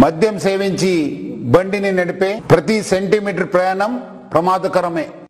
మద్యం సేవించి బండిని నడిపే ప్రతి సెంటీమీటర్ ప్రయాణం ప్రమాదకరమే.